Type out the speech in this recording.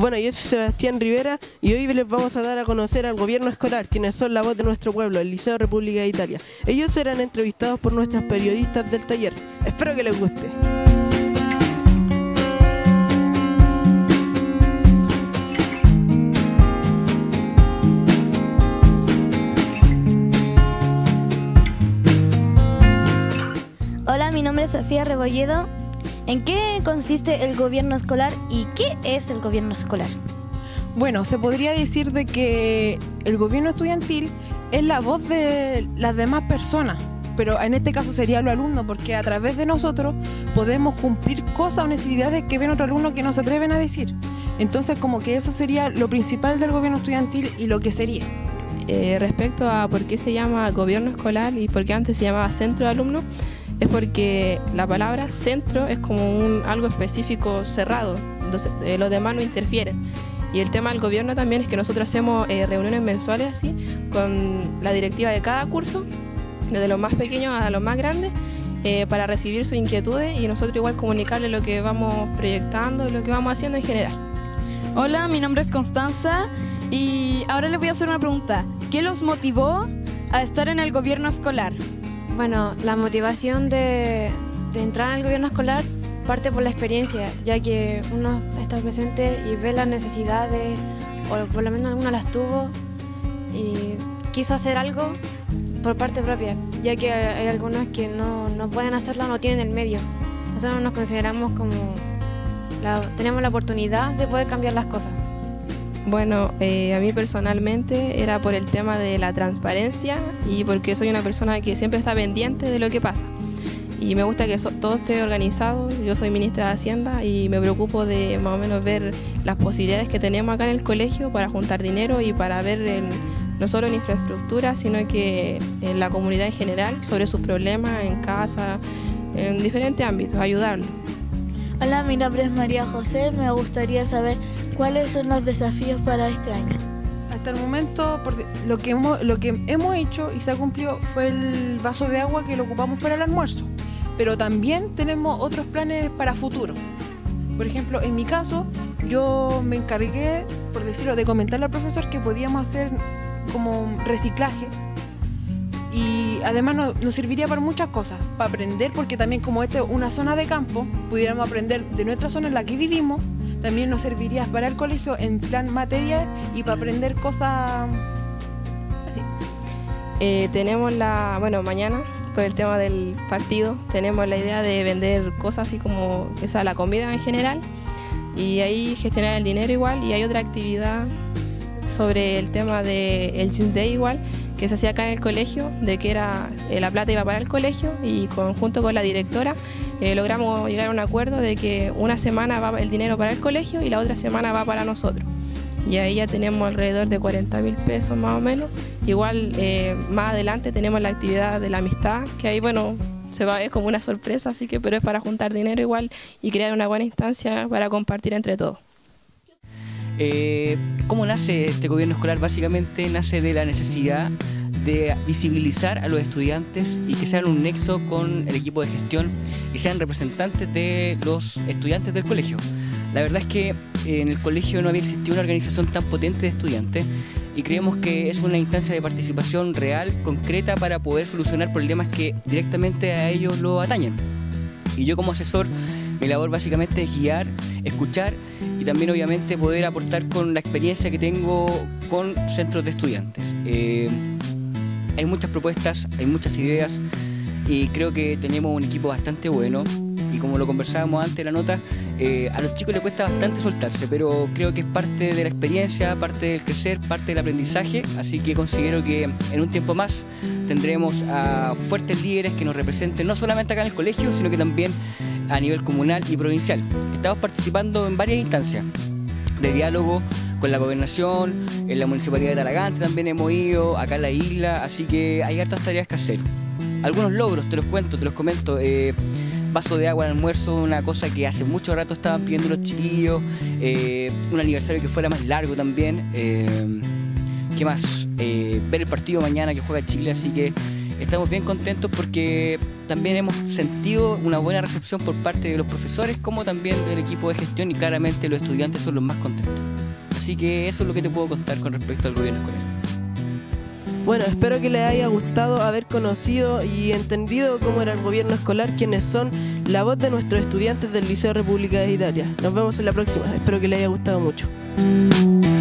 Bueno, yo soy Sebastián Rivera y hoy les vamos a dar a conocer al gobierno escolar, quienes son la voz de nuestro pueblo, el Liceo República de Italia. Ellos serán entrevistados por nuestros periodistas del taller. Espero que les guste. Hola, mi nombre es Sofía Rebolledo. ¿En qué consiste el gobierno escolar y qué es el gobierno escolar? Bueno, se podría decir de que el gobierno estudiantil es la voz de las demás personas, pero en este caso sería los alumnos, porque a través de nosotros podemos cumplir cosas o necesidades que ven otros alumnos que no se atreven a decir. Entonces, como que eso sería lo principal del gobierno estudiantil y lo que sería. Respecto a por qué se llama gobierno escolar y por qué antes se llamaba centro de alumnos, es porque la palabra centro es como algo específico cerrado, entonces los demás no interfieren. Y el tema del gobierno también es que nosotros hacemos reuniones mensuales así, con la directiva de cada curso, desde los más pequeños a los más grandes, para recibir sus inquietudes y nosotros igual comunicarles lo que vamos proyectando y lo que vamos haciendo en general. Hola, mi nombre es Constanza y ahora les voy a hacer una pregunta. ¿Qué los motivó a estar en el gobierno escolar? Bueno, la motivación de entrar al gobierno escolar parte por la experiencia, ya que uno está presente y ve las necesidades, o por lo menos alguna las tuvo, y quiso hacer algo por parte propia, ya que hay algunos que no pueden hacerlo, no tienen el medio. Nosotros nos consideramos como tenemos la oportunidad de poder cambiar las cosas. Bueno, a mí personalmente era por el tema de la transparencia y porque soy una persona que siempre está pendiente de lo que pasa. Y me gusta que todo esté organizado. Yo soy ministra de Hacienda y me preocupo de más o menos ver las posibilidades que tenemos acá en el colegio para juntar dinero y para ver no solo en infraestructura, sino que en la comunidad en general, sobre sus problemas en casa, en diferentes ámbitos, ayudarlos. Hola, mi nombre es María José. Me gustaría saber cuáles son los desafíos para este año. Hasta el momento, lo que hemos hecho y se ha cumplido fue el vaso de agua que lo ocupamos para el almuerzo. Pero también tenemos otros planes para futuro. Por ejemplo, en mi caso, yo me encargué, por decirlo, de comentarle al profesor que podíamos hacer como reciclaje. Y además nos serviría para muchas cosas, para aprender, porque también como esta es una zona de campo, pudiéramos aprender de nuestra zona en la que vivimos, también nos serviría para el colegio en plan material y para aprender cosas así. Tenemos mañana, por el tema del partido, tenemos la idea de vender cosas así como la comida en general y ahí gestionar el dinero igual, y hay otra actividad sobre el tema del Jeans Day igual, que se hacía acá en el colegio, de que era la plata iba para el colegio y junto con la directora logramos llegar a un acuerdo de que una semana va el dinero para el colegio y la otra semana va para nosotros. Y ahí ya tenemos alrededor de 40.000 pesos más o menos. Igual más adelante tenemos la actividad de la amistad, que ahí es como una sorpresa, así que pero es para juntar dinero igual y crear una buena instancia para compartir entre todos. ¿Cómo nace este gobierno escolar? Básicamente nace de la necesidad de visibilizar a los estudiantes y que sean un nexo con el equipo de gestión y sean representantes de los estudiantes del colegio. La verdad es que en el colegio no había existido una organización tan potente de estudiantes y creemos que es una instancia de participación real, concreta, para poder solucionar problemas que directamente a ellos lo atañen. Y yo como asesor, mi labor básicamente es guiar, escuchar y también obviamente poder aportar con la experiencia que tengo con centros de estudiantes. Hay muchas propuestas, hay muchas ideas y creo que tenemos un equipo bastante bueno y como lo conversábamos antes de la nota, a los chicos les cuesta bastante soltarse, pero creo que es parte de la experiencia, parte del crecer, parte del aprendizaje, así que considero que en un tiempo más tendremos a fuertes líderes que nos representen no solamente acá en el colegio, sino que también a nivel comunal y provincial. Estamos participando en varias instancias de diálogo con la gobernación, en la municipalidad de Talagante también hemos ido, acá en la isla, así que hay hartas tareas que hacer. Algunos logros, te los comento, vaso de agua al almuerzo, una cosa que hace mucho rato estaban pidiendo los chiquillos, un aniversario que fuera más largo también, ¿qué más? Ver el partido mañana que juega Chile, así que Estamos bien contentos porque también hemos sentido una buena recepción por parte de los profesores como también del equipo de gestión, y claramente los estudiantes son los más contentos. Así que eso es lo que te puedo contar con respecto al gobierno escolar. Bueno, espero que les haya gustado haber conocido y entendido cómo era el gobierno escolar, quienes son la voz de nuestros estudiantes del Liceo República de Italia. Nos vemos en la próxima, espero que les haya gustado mucho.